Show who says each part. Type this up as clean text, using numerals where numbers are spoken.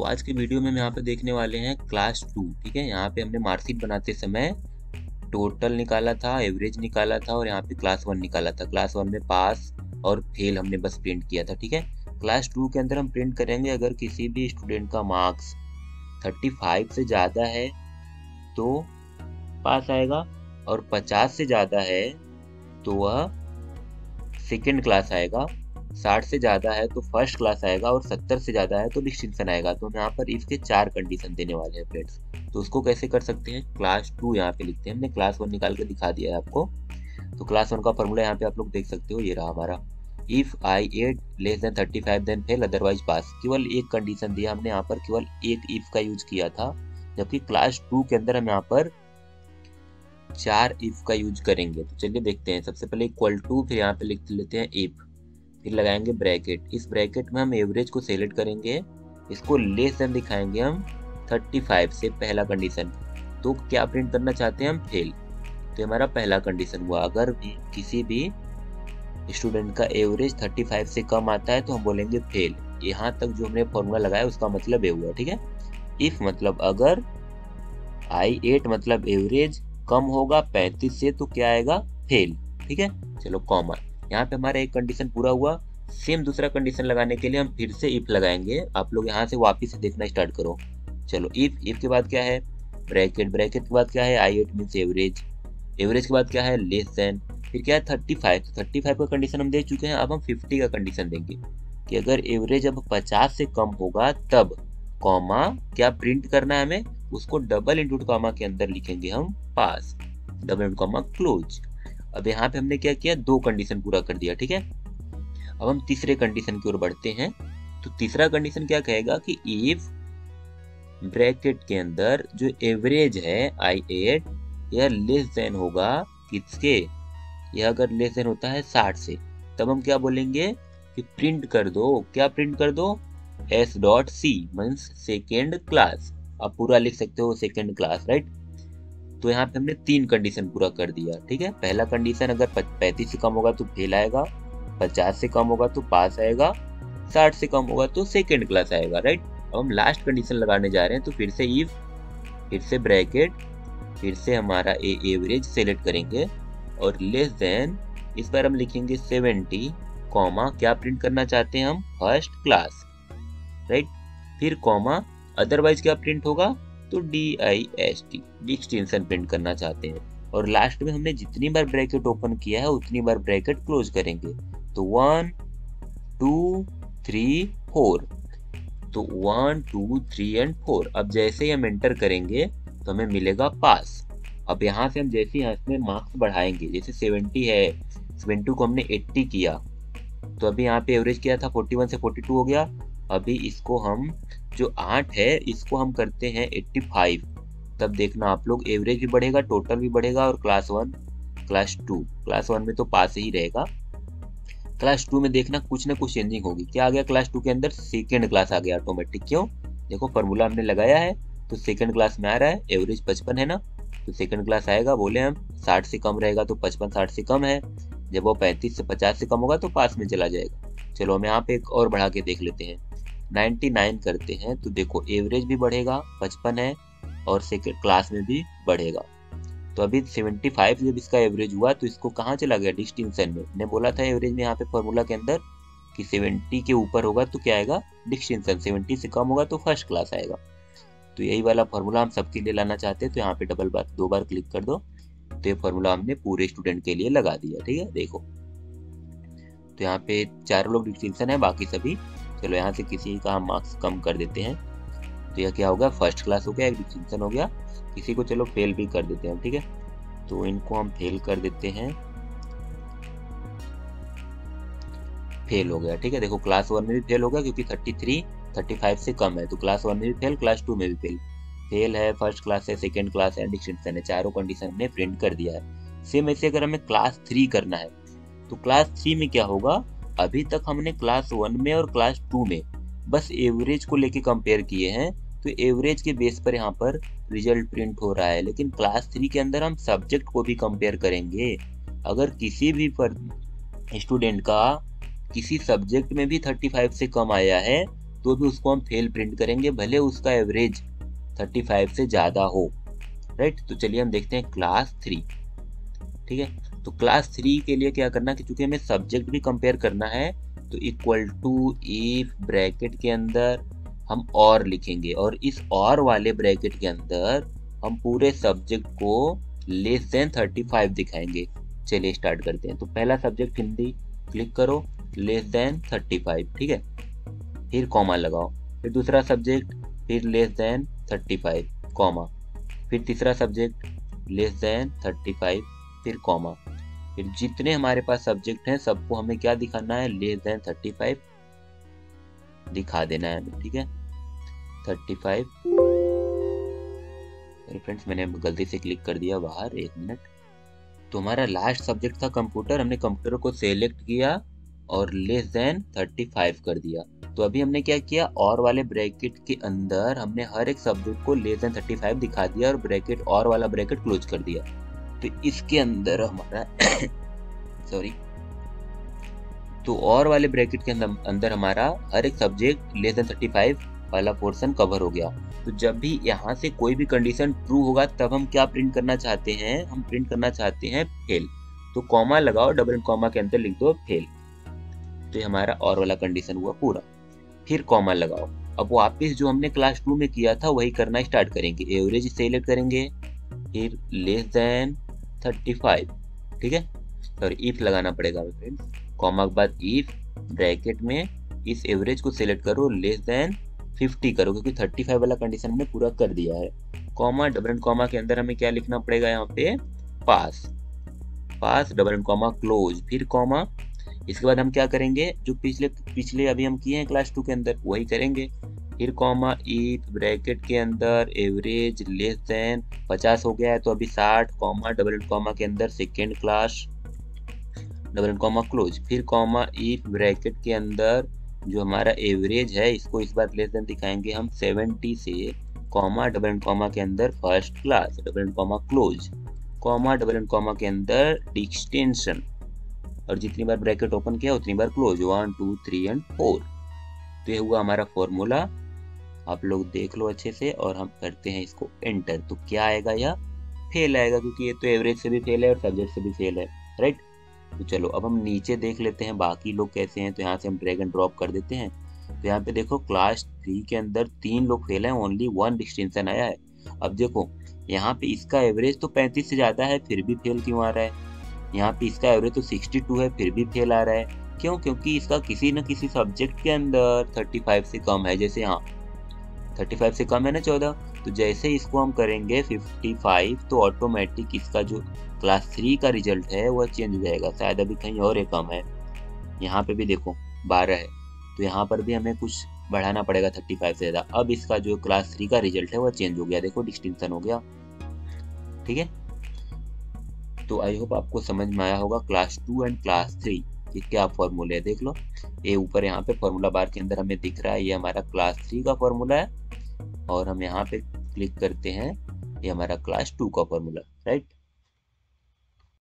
Speaker 1: तो आज के वीडियो में हम यहाँ पे देखने वाले हैं क्लास 2। ठीक है, यहाँ पे हमने मार्कशीट बनाते समय टोटल निकाला था, एवरेज निकाला था और यहाँ पे क्लास 1 निकाला था। क्लास 1 में पास और फेल हमने बस प्रिंट किया था। ठीक है, क्लास 2 के अंदर हम प्रिंट करेंगे अगर किसी भी स्टूडेंट का मार्क्स 35 से ज़्यादा है तो पास आएगा और 50 से ज़्यादा है तो वह सेकेंड क्लास आएगा, 60 से ज़्यादा है तो फर्स्ट क्लास आएगा और 70 से ज़्यादा है तो डिस्टिंक्शन आएगा। तो हम यहाँ पर इफ के 4 कंडीशन देने वाले हैं फ्रेंड्स। तो उसको कैसे कर सकते हैं, क्लास 2 यहाँ पे लिखते हैं। हमने क्लास 1 निकाल के दिखा दिया है आपको। तो क्लास 1 का फॉर्मूला यहाँ पे आप लोग देख सकते हो, ये रहा हमारा। If I8 less than 35 then fail otherwise pass. केवल एक कंडीशन दिया हमने यहाँ पर, केवल एक इफ का यूज किया था, जबकि क्लास 2 के अंदर हम यहाँ पर 4 इफ का यूज करेंगे। तो चलिए देखते हैं। सबसे पहले इक्वल टू, फिर यहाँ पे लिख लेते हैं इफ, फिर लगाएंगे ब्रैकेट। इस ब्रैकेट में हम एवरेज को सेलेक्ट करेंगे, इसको लेस देन दिखाएंगे हम 35 से, पहला कंडीशन। तो क्या प्रिंट करना चाहते हैं हम, फेल। तो हमारा पहला कंडीशन हुआ। अगर भी किसी भी स्टूडेंट का एवरेज 35 से कम आता है तो हम बोलेंगे फेल। यहाँ तक जो हमने फॉर्मूला लगाया उसका मतलब ये हुआ। ठीक है, इफ मतलब अगर I8 मतलब एवरेज कम होगा 35 से तो क्या आएगा, फेल। ठीक है, चलो कॉमा। यहाँ पे हमारा एक कंडीशन पूरा हुआ। सेम दूसरा कंडीशन लगाने के लिए हम फिर से इफ लगाएंगे। आप लोग यहाँ से वापस से देखना स्टार्ट करो। चलो इफ के बाद क्या है, ब्रैकेट के बाद क्या है, I8 मीन्स एवरेज, एवरेज के बाद क्या है, लेस देन, फिर क्या है 35। तो 35 का कंडीशन हम दे चुके हैं। अब हम 50 का कंडीशन देंगे कि अगर एवरेज अब 50 से कम होगा तब कॉमा क्या प्रिंट करना है हमें, उसको डबल इंटू कॉमा के अंदर लिखेंगे हम pass, double into comma close. अब यहाँ पे हमने क्या किया, 2 कंडीशन पूरा कर दिया। ठीक है, अब हम तीसरे कंडीशन की ओर बढ़ते हैं। तो तीसरा कंडीशन क्या कहेगा कि इफ ब्रैकेट के अंदर जो एवरेज है I8 यह लेस देन होगा किसके, यह अगर लेस देन होता है 60 से, तब हम क्या बोलेंगे कि प्रिंट कर दो, क्या प्रिंट कर दो, S.C मीन्स सेकेंड क्लास। आप पूरा लिख सकते हो सेकेंड क्लास, राइट। तो यहाँ पे हमने 3 कंडीशन पूरा कर दिया। ठीक है, पहला कंडीशन अगर 35 से कम होगा तो फेल आएगा, 50 से कम होगा तो पास आएगा, 60 से कम होगा तो सेकेंड क्लास आएगा, राइट। अब हम लास्ट कंडीशन लगाने जा रहे हैं। तो फिर से इफ, फिर से ब्रैकेट, फिर से हमारा एवरेज सेलेक्ट करेंगे और लेस देन, इस बार हम लिखेंगे 70 कॉमा क्या प्रिंट करना चाहते हैं हम, फर्स्ट क्लास, राइट। फिर कॉमा अदरवाइज क्या प्रिंट होगा, तो DIST डिस्टिंक्शन प्रिंट करना चाहते हैं। और लास्ट में हमने जितनी बार ब्रैकेट ओपन किया है उतनी बार ब्रैकेट क्लोज करेंगे। तो 1 2 3 4, तो 1 2 3 एंड 4। अब जैसे ही हम एंटर करेंगे तो हमें मिलेगा पास। अब यहाँ से हम जैसे ही इसमें मार्क्स बढ़ाएंगे, जैसे 70 है, 70 को हमने 80 किया तो अभी यहाँ पे एवरेज किया था 41 से 42 हो गया। अभी इसको हम जो 8 है इसको हम करते हैं 85, तब देखना आप लोग एवरेज भी बढ़ेगा, टोटल भी बढ़ेगा और क्लास 1 क्लास 2, क्लास 1 में तो पास ही रहेगा, क्लास 2 में देखना कुछ ना कुछ चेंजिंग होगी। क्या आ गया क्लास 2 के अंदर, सेकेंड क्लास आ गया ऑटोमेटिक। क्यों, देखो फॉर्मूला हमने लगाया है तो सेकेंड क्लास में आ रहा है। एवरेज 55 है ना, तो सेकेंड क्लास आएगा। बोले हम 60 से कम रहेगा तो 55 60 से कम है, जब वो 35 से 50 से कम होगा तो पास में चला जाएगा। चलो हम यहाँ पे एक और बढ़ा के देख लेते हैं, 99 करते हैं। तो देखो एवरेज भी बढ़ेगा, 55 है और सेकेंड क्लास में भी बढ़ेगा। तो अभी 75 जब इसका एवरेज हुआ तो इसको कहाँ चला गया, डिस्टिंक्शन में। मैंने बोला था एवरेज में यहाँ पे फॉर्मूला के अंदर कि 70 के ऊपर होगा तो क्या आएगा, डिस्टिंक्शन, 70 से कम होगा तो फर्स्ट क्लास आएगा। तो यही वाला फॉर्मूला हम सबके लिए लाना चाहते हैं। तो यहाँ पे 2 बार क्लिक कर दो, तो ये फॉर्मूला हमने पूरे स्टूडेंट के लिए लगा दिया। ठीक है, देखो तो यहाँ पे 4 लोग डिस्टिंक्शन है, बाकी सभी। चलो यहाँ से किसी का हम मार्क्स कम कर देते हैं। तो यह क्या होगा, फर्स्ट क्लास हो गया, एक डिस्टिंक्शन हो गया। किसी को चलो फेल भी कर देते हैं, ठीक है। तो इनको हम फेल कर देते हैं, फेल हो गया। ठीक है, देखो क्लास 1 में भी फेल हो गया क्योंकि 35 से कम है, तो क्लास 1 में भी फेल, क्लास 2 में भी फेल। फेल है, फर्स्ट क्लास है, सेकेंड क्लास है, डिस्टिंक्शन है, चारों कंडीशन हमने प्रिंट कर दिया है। सेम ऐसे अगर हमें क्लास 3 करना है तो क्लास 3 में क्या होगा, अभी तक हमने क्लास 1 में और क्लास 2 में बस एवरेज को लेके कंपेयर किए हैं, तो एवरेज के बेस पर यहाँ पर रिजल्ट प्रिंट हो रहा है। लेकिन क्लास 3 के अंदर हम सब्जेक्ट को भी कंपेयर करेंगे। अगर किसी भी स्टूडेंट का किसी सब्जेक्ट में भी 35 से कम आया है तो भी उसको हम फेल प्रिंट करेंगे, भले उसका एवरेज 35 से ज़्यादा हो, राइट। तो चलिए हम देखते हैं क्लास 3, ठीक है। तो क्लास 3 के लिए क्या करना कि चूंकि हमें सब्जेक्ट भी कंपेयर करना है, तो इक्वल टू इफ ब्रैकेट के अंदर हम और लिखेंगे, और इस और वाले ब्रैकेट के अंदर हम पूरे सब्जेक्ट को लेस देन 35 दिखाएंगे। चलिए स्टार्ट करते हैं। तो पहला सब्जेक्ट हिंदी, क्लिक करो, लेस देन 35, ठीक है। फिर कॉमा लगाओ। फिर दूसरा सब्जेक्ट, फिर लेस देन 35, कॉमा। फिर तीसरा सब्जेक्ट, लेस देन 35, फिर कॉमा। फिर जितने हमारे पास सब्जेक्ट हैं सबको हमें क्या दिखाना है, लेस देन 35 दिखा देना है हमें, ठीक है। 35। फ्रेंड्स मैंने गलती से क्लिक कर दिया बाहर, 1 मिनट। तो हमारा लास्ट सब्जेक्ट था कंप्यूटर, हमने कंप्यूटर को सेलेक्ट किया और लेस देन 35 कर दिया। तो अभी हमने क्या किया, और वाले ब्रैकेट के अंदर हमने हर एक सब्जेक्ट को लेस देन 35 दिखा दिया और ब्रैकेट और वाला ब्रैकेट क्लोज कर दिया। तो इसके अंदर हमारा सॉरी, तो और वाले ब्रैकेट के अंदर हमारा हर एक सब्जेक्ट लेस देन 35 वाला पोर्शन कवर हो गया। तो जब भी यहाँ से कोई भी कंडीशन ट्रू होगा तब हम क्या प्रिंट करना चाहते हैं, हम प्रिंट करना चाहते हैं फेल। तो कॉमा लगाओ, डबल एंड कॉमा के अंदर लिख दो फेल। तो ये हमारा और वाला कंडीशन हुआ पूरा। फिर कॉमा लगाओ। अब वापस जो हमने क्लास 2 में किया था वही करना स्टार्ट करेंगे। एवरेज सेलेक्ट करेंगे, फिर लेस देन 35, ठीक है। और इफ लगाना पड़ेगा फ्रेंड्स, कॉमा के बाद इफ ब्रैकेट में इस एवरेज को सिलेक्ट करो, लेस देन 50 करो, क्योंकि 35 वाला कंडीशन हमने पूरा कर दिया है। कॉमा, डबल एंड कॉमा के अंदर हमें क्या लिखना पड़ेगा, यहाँ पे pass, pass, double and comma close, फिर कॉमा। इसके बाद हम क्या करेंगे, जो पिछले अभी हम किए हैं क्लास 2 के अंदर वही करेंगे। फिर कॉमा, इफ ब्रैकेट के अंदर एवरेज लेस देन 50 हो गया है तो अभी 60, कॉमा, डबल एंड कॉमा के अंदर second class, double and comma close. फिर कॉमा, इफ ब्रैकेट के अंदर जो हमारा एवरेज है इसको इस बार लेस देन दिखाएंगे हम 70 से, कॉमा, डबल एंड कॉमा के अंदर first class, double and comma close, comma, double and comma के अंदर डिस्टेंशन, और जितनी बार ब्रैकेट ओपन किया उतनी बार क्लोज, 1 2 3 एंड 4। तो ये हुआ हमारा फॉर्मूला, आप लोग देख लो अच्छे से। और हम करते हैं इसको एंटर, तो क्या आएगा, यह फेल आएगा, क्योंकि ये तो एवरेज से भी फेल है और सब्जेक्ट से भी फेल है, राइट। तो चलो अब हम नीचे देख लेते हैं बाकी लोग कैसे हैं। तो यहाँ से हम ड्रैग एंड ड्रॉप कर देते हैं। तो यहाँ पे देखो क्लास 3 के अंदर 3 लोग फेल हैं, ओनली 1 डिस्टिंक्शन आया है। अब देखो यहाँ पे इसका एवरेज तो 35 से ज़्यादा है फिर भी फेल क्यों आ रहा है, यहाँ पे इसका एवरेज तो 62 है फिर भी फेल आ रहा है, क्यों, क्योंकि इसका किसी न किसी सब्जेक्ट के अंदर 35 से कम है। जैसे यहाँ 35 से कम है ना 14, तो जैसे इसको हम करेंगे 55 तो ऑटोमेटिक इसका जो क्लास 3 का रिजल्ट है वह चेंज हो जाएगा। शायद अभी कहीं और ये कम है, यहाँ पे भी देखो 12 है, तो यहाँ पर भी हमें कुछ बढ़ाना पड़ेगा 35 से ज़्यादा। अब इसका जो क्लास 3 का रिजल्ट है वह चेंज हो गया, देखो डिस्टिंक्शन हो गया, ठीक है। तो आई होप आपको समझ में आया होगा क्लास 2 एंड क्लास 3 कि क्या फॉर्मूले है। देख लो ये ऊपर यहाँ पे फॉर्मूला बार के अंदर हमें दिख रहा है, ये हमारा क्लास 3 का फॉर्मूला है, और हम यहाँ पे क्लिक करते हैं ये हमारा क्लास 2 का फॉर्मूला, राइट।